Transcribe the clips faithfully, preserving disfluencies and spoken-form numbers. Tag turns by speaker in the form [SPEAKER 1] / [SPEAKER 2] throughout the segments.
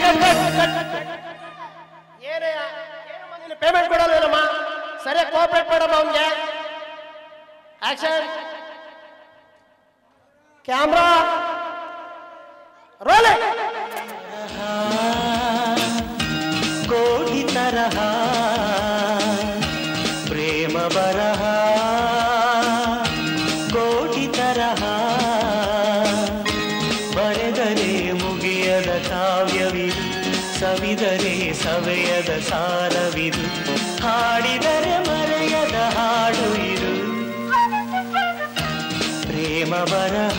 [SPEAKER 1] Payment ಕೊಡಲ್ವೇನಮ್ಮ? ಸರಿಯಾಗಿ cooperate ಮಾಡಮ್ಮ ಅವನಿಗೆ. Action, camera roll.
[SPEAKER 2] ಕೋಟಿ ತರಹ ಪ್ರೇಮ ಬರಹ, ಕೋಟಿ ತರಹ ಬರೆದರೆ ಮುಗಿಯದ ಕಾವ್ಯವಿದು, ಸವಿದರೆ ಸವೆಯದ ಸಾರವಿದು, ಹಾಡಿದರೆ ಮರೆಯದ ಹಾಡು ಇದು ಪ್ರೇಮ ಬರಹ.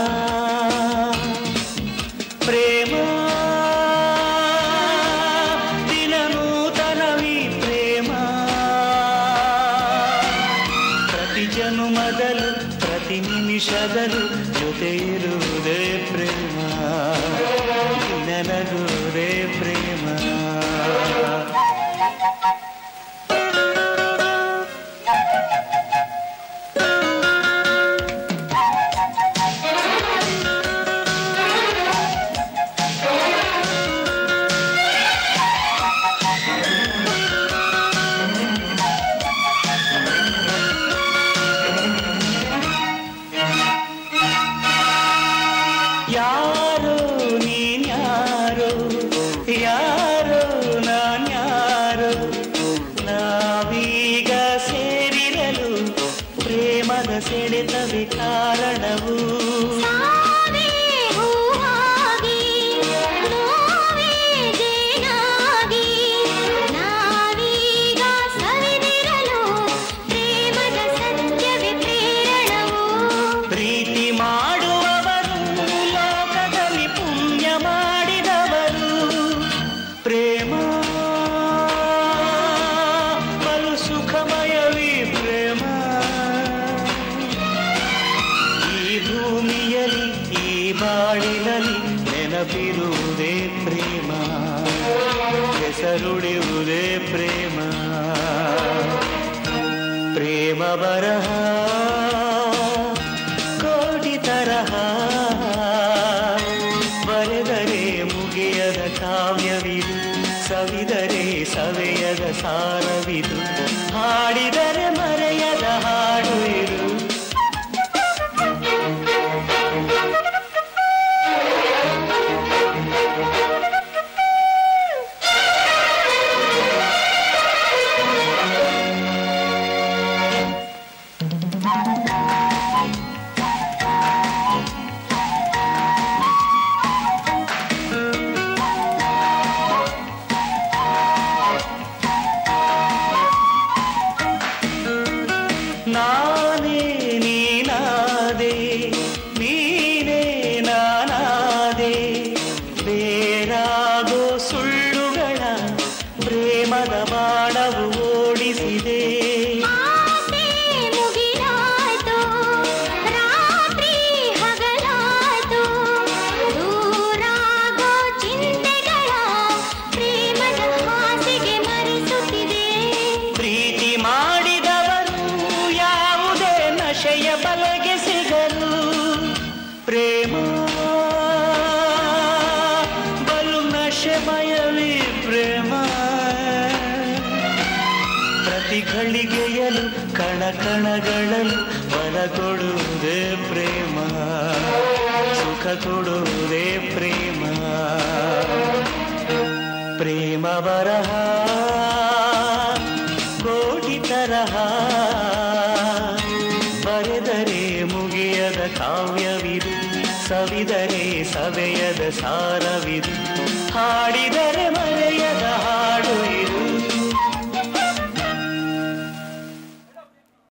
[SPEAKER 2] ಪ್ರೇಮ ದಿನ ನೂತನವಿ ಪ್ರೇಮ, ಪ್ರತಿ ಜನುಮದಲು ಪ್ರತಿ ನಿಮಿಷದಲು ಜೊತೆ ಇರುವುದೇ ಪ್ರೇಮ, ನನಗುವುದೇ ಪ್ರೇಮ. ಯಾರೋ ನೀನ್ಯಾರೋ, ಯಾರೋ ನಾನ್ಯಾರೋ, ನಾವೀಗ ಸೇರಿರಲು ಪ್ರೇಮದ ಸೆಳೆತವೇ ಕಾರಣವು. ಪ್ರೀತಿ ಮಾಡುವವರು ಲೋಕದಲ್ಲಿ ಪುಣ್ಯ ಮಾಡಿದವರು, ಪ್ರೇಮ ಬಲು ಸುಖಮಯವೀ ಪ್ರೇಮ. ಈ ಭೂಮಿಯಲ್ಲಿ ಈ ಬಾಳಿನಲ್ಲಿ ನೆನಪಿರುವುದೇ ಪ್ರೇಮ, ಹೆಸರುಳಿಯುವುದೇ ಪ್ರೇಮ. ಪ್ರೇಮ ಬರಹ ಕೋಟಿ ತರಹ ಬರೆದರೆ ಮುಗಿಯದ ಕಾವ್ಯವಿದು, ಸವಿದರೆ ಸವೆಯದ ಸಾರವಿದು, ಹಾಡಿದರೆ ಮರೆಯದ ಹಾಡು ಇದು. ನಾನೇ ನೀನಾದೆ, ನೀನೇ ನಾನಾದೆ, ಬೇರಾಗೋ ಸುಳ್ಳುಗಳ ಪ್ರೇಮದ ಬಾಣವು ಓಡಿಸಿದೆ. ಪ್ರೀತಿ ಮಾಡಿದವರು ಯಾವುದೇ ನಶೆಯ ಬಲೆಗೆ ಸಿಗಲು, ಪ್ರೇಮ ಬಲು ನಶೆಮಯವೀ ಪ್ರೇಮ. ಪ್ರತಿ ಘಳಿಗೆಯಲು ಕಣ ಕಣಗಳಲು ಬಲ ಕೊಡುವುದೇ ಪ್ರೇಮ, ಸುಖ ಕೊಡುವುದೇ ಪ್ರೇಮ. ಪ್ರೇಮ ಬರಹ ಕೋಟಿ ತರಹ ಬರೆದರೆ ಮುಗಿಯದ ಕಾವ್ಯವಿದು, ಸವಿದರೆ ಸವೆಯದ ಸಾರವಿದು, ಹಾಡಿದರೆ ಮರೆಯದ ಹಾಡು ಇದು.